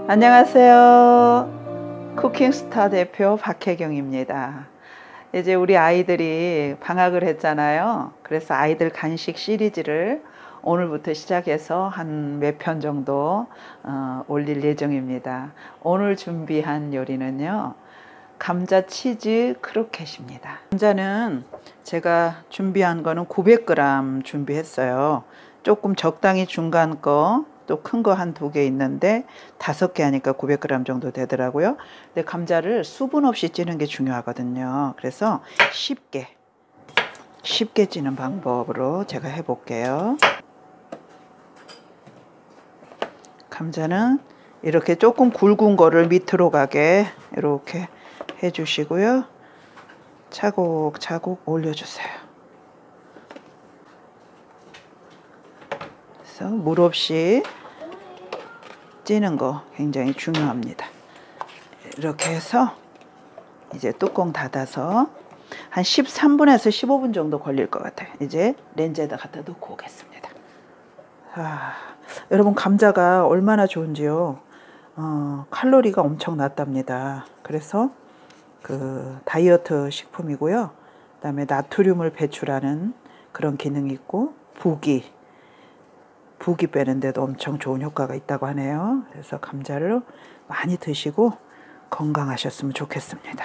안녕하세요. 쿠킹스타 대표 박혜경입니다. 이제 우리 아이들이 방학을 했잖아요. 그래서 아이들 간식 시리즈를 오늘부터 시작해서 한 몇 편 정도 올릴 예정입니다. 오늘 준비한 요리는요, 감자 치즈 크로켓입니다. 감자는 제가 준비한 거는 900g 준비했어요. 조금 적당히 중간 거, 또 큰 거 한 2개 있는데 5개 하니까 900g 정도 되더라고요. 근데 감자를 수분 없이 찌는 게 중요하거든요. 그래서 쉽게 찌는 방법으로 제가 해볼게요. 감자는 이렇게 조금 굵은 거를 밑으로 가게 이렇게 해주시고요. 차곡차곡 올려주세요. 그래서 물 없이 찌는 거 굉장히 중요합니다. 이렇게 해서 이제 뚜껑 닫아서 한 13분에서 15분 정도 걸릴 것 같아요. 이제 렌즈에다 갖다 놓고 오겠습니다. 여러분, 감자가 얼마나 좋은지요. 칼로리가 엄청 낮답니다. 그래서 그 다이어트 식품이고요. 그다음에 나트륨을 배출하는 그런 기능이 있고 부기 빼는데도 엄청 좋은 효과가 있다고 하네요. 그래서 감자를 많이 드시고 건강하셨으면 좋겠습니다.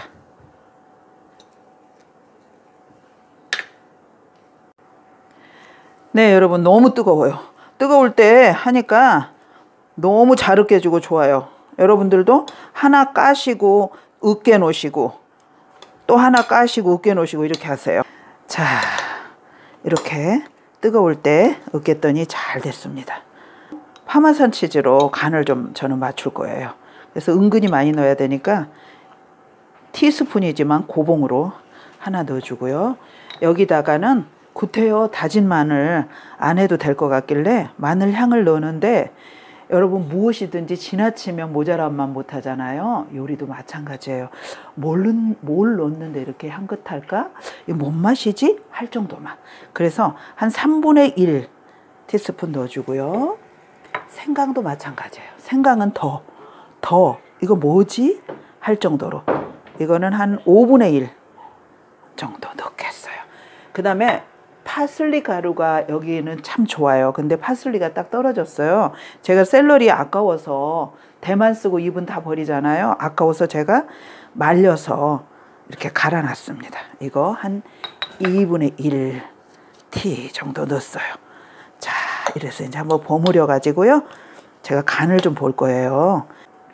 네, 여러분, 너무 뜨거워요. 뜨거울 때 하니까 너무 잘 으깨지고 좋아요. 여러분들도 하나 까시고 으깨 놓으시고 또 하나 까시고 으깨 놓으시고 이렇게 하세요. 자, 이렇게 뜨거울 때 으깼더니 잘 됐습니다. 파마산 치즈로 간을 좀 저는 맞출 거예요. 그래서 은근히 많이 넣어야 되니까 티스푼이지만 고봉으로 하나 넣어주고요. 여기다가는 굿해요 다진 마늘 안 해도 될 것 같길래 마늘 향을 넣는데, 여러분 무엇이든지 지나치면 모자란 맛 못하잖아요. 요리도 마찬가지예요. 뭘 넣는데 이렇게 향긋할까? 이거 뭔 맛이지? 할 정도만. 그래서 한 3분의 1 티스푼 넣어주고요. 생강도 마찬가지예요. 생강은 더 이거 뭐지? 할 정도로. 이거는 한 5분의 1 정도 넣겠어요. 그 다음에 파슬리 가루가 여기는 참 좋아요. 근데 파슬리가 딱 떨어졌어요. 제가 샐러리 아까워서 대만 쓰고 잎은 다 버리잖아요. 아까워서 제가 말려서 이렇게 갈아놨습니다. 이거 한 2분의 1 티 정도 넣었어요. 자, 이래서 이제 한번 버무려 가지고요. 제가 간을 좀 볼 거예요.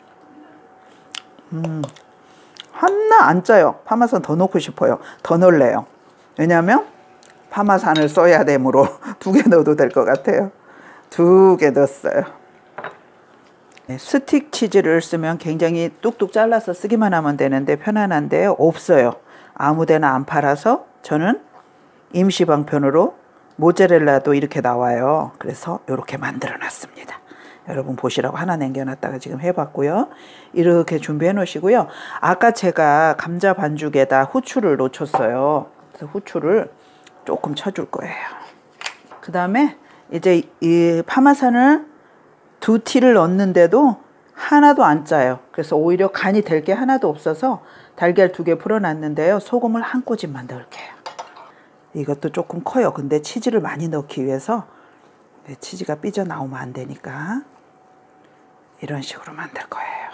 하나 안 짜요. 파마산 더 넣고 싶어요. 더 넣을래요. 왜냐하면 파마산을 써야 되므로 2개 넣어도 될 것 같아요. 2개 넣었어요. 네, 스틱 치즈를 쓰면 굉장히 뚝뚝 잘라서 쓰기만 하면 되는데 편안한데 없어요. 아무데나 안 팔아서 저는 임시방편으로 모짜렐라도 이렇게 나와요. 그래서 이렇게 만들어 놨습니다. 여러분 보시라고 하나 남겨놨다가 지금 해봤고요. 이렇게 준비해 놓으시고요. 아까 제가 감자 반죽에다 후추를 놓쳤어요. 그래서 후추를 조금 쳐줄 거예요. 그 다음에 이제 이 파마산을 2티를 넣었는데도 하나도 안 짜요. 그래서 오히려 간이 될 게 하나도 없어서 달걀 2개 풀어놨는데요. 소금을 한 꼬집만 넣을게요. 이것도 조금 커요. 근데 치즈를 많이 넣기 위해서 치즈가 삐져나오면 안 되니까 이런 식으로 만들 거예요.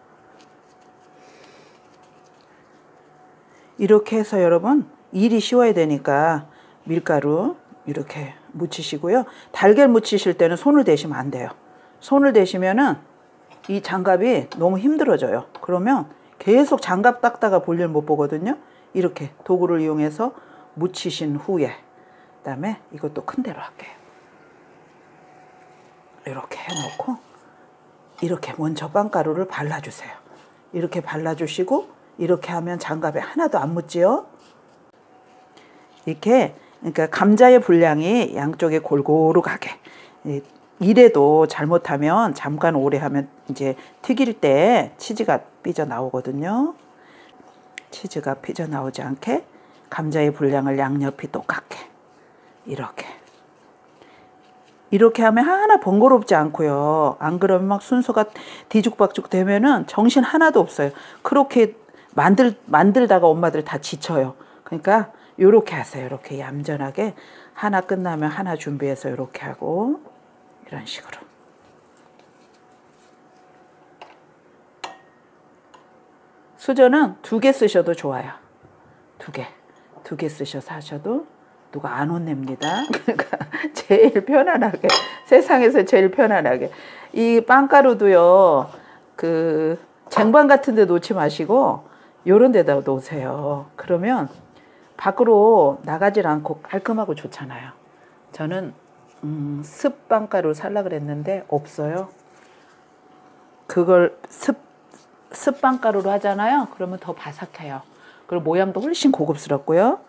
이렇게 해서 여러분 일이 쉬워야 되니까 밀가루 이렇게 묻히시고요. 달걀 묻히실 때는 손을 대시면 안 돼요. 손을 대시면은 이 장갑이 너무 힘들어져요. 그러면 계속 장갑 닦다가 볼일 못 보거든요. 이렇게 도구를 이용해서 묻히신 후에 그다음에 이것도 큰 대로 할게요. 이렇게 해놓고 이렇게 먼저 빵가루를 발라주세요. 이렇게 발라주시고 이렇게 하면 장갑에 하나도 안 묻지요. 이렇게 그러니까 감자의 분량이 양쪽에 골고루 가게. 이래도 잘못하면 잠깐 오래 하면 이제 튀길 때 치즈가 삐져 나오거든요. 치즈가 삐져 나오지 않게 감자의 분량을 양옆이 똑같게 이렇게 이렇게 하면 하나 번거롭지 않고요. 안 그러면 막 순서가 뒤죽박죽 되면은 정신 하나도 없어요. 그렇게 만들다가 엄마들 다 지쳐요. 그러니까 요렇게 하세요. 이렇게 얌전하게 하나 끝나면 하나 준비해서 이렇게 하고 이런 식으로. 수저는 2개 쓰셔도 좋아요. 2개. 2개 쓰셔서 하셔도 누가 안 혼냅니다. 그러니까 제일 편안하게, 세상에서 제일 편안하게. 이 빵가루도요, 그 쟁반 같은 데 놓지 마시고 요런 데다 놓으세요. 그러면 밖으로 나가질 않고 깔끔하고 좋잖아요. 저는 습빵가루 살라 그랬는데 없어요. 그걸 습빵가루로 하잖아요. 그러면 더 바삭해요. 그리고 모양도 훨씬 고급스럽고요.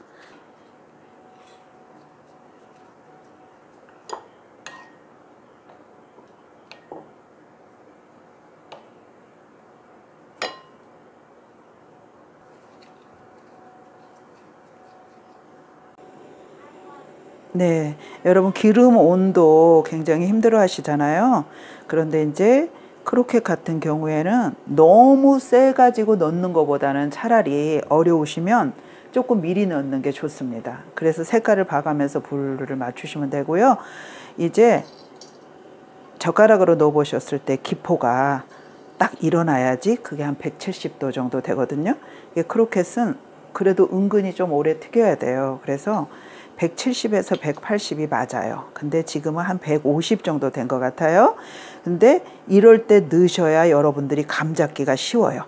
네, 여러분 기름 온도 굉장히 힘들어 하시잖아요. 그런데 이제 크로켓 같은 경우에는 너무 세 가지고 넣는 것보다는 차라리 어려우시면 조금 미리 넣는 게 좋습니다. 그래서 색깔을 봐가면서 불을 맞추시면 되고요. 이제 젓가락으로 넣어 보셨을 때 기포가 딱 일어나야지 그게 한 170도 정도 되거든요. 이게 크로켓은 그래도 은근히 좀 오래 튀겨야 돼요. 그래서 170에서 180이 맞아요. 근데 지금은 한 150 정도 된 것 같아요. 근데 이럴 때 넣으셔야 여러분들이 감 잡기가 쉬워요.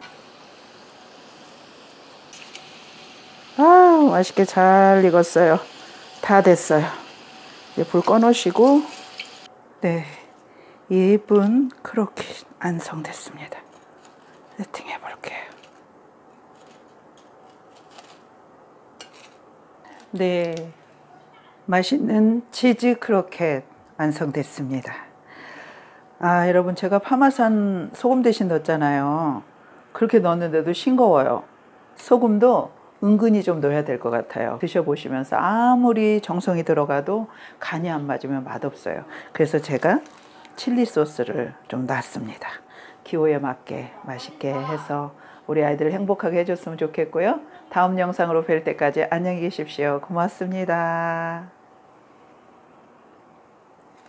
아, 맛있게 잘 익었어요. 다 됐어요. 이제 불 꺼놓으시고, 네, 예쁜 크로켓 완성됐습니다. 세팅해 볼게요. 네, 맛있는 치즈 크로켓 완성됐습니다. 아, 여러분, 제가 파마산 소금 대신 넣었잖아요. 그렇게 넣었는데도 싱거워요. 소금도 은근히 좀 넣어야 될 것 같아요. 드셔보시면서 아무리 정성이 들어가도 간이 안 맞으면 맛없어요. 그래서 제가 칠리 소스를 좀 놨습니다. 기호에 맞게 맛있게 해서 우리 아이들을 행복하게 해줬으면 좋겠고요. 다음 영상으로 뵐 때까지 안녕히 계십시오. 고맙습니다.